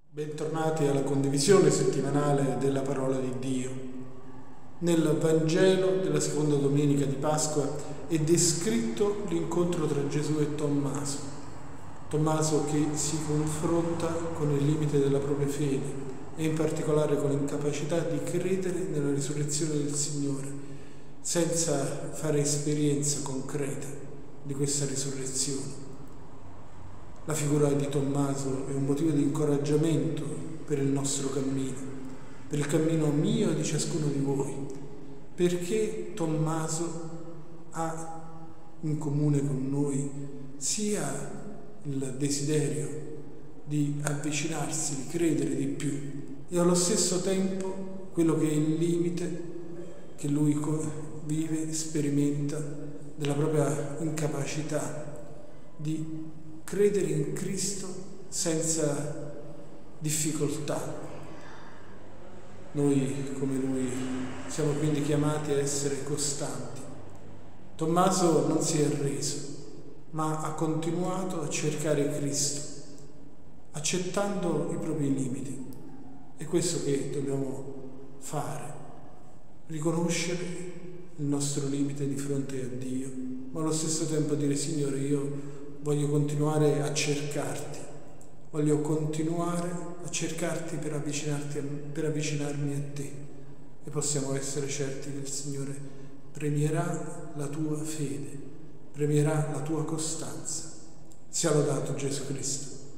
Bentornati alla condivisione settimanale della parola di Dio. Nel Vangelo della seconda domenica di Pasqua è descritto l'incontro tra Gesù e Tommaso. Tommaso che si confronta con il limite della propria fede e in particolare con l'incapacità di credere nella risurrezione del Signore, senza fare esperienza concreta di questa risurrezione. La figura di Tommaso è un motivo di incoraggiamento per il nostro cammino, per il cammino mio e di ciascuno di voi, perché Tommaso ha in comune con noi sia il desiderio di avvicinarsi, di credere di più, e allo stesso tempo quello che è il limite che lui vive, sperimenta della propria incapacità di credere in Cristo senza difficoltà. Noi, come lui, siamo quindi chiamati a essere costanti. Tommaso non si è arreso, ma ha continuato a cercare Cristo, accettando i propri limiti. È questo che dobbiamo fare, riconoscere il nostro limite di fronte a Dio, ma allo stesso tempo dire: Signore, io voglio continuare a cercarti, voglio continuare a cercarti per avvicinarmi a te, e possiamo essere certi che il Signore premierà la tua fede, premierà la tua costanza. Sia lodato Gesù Cristo.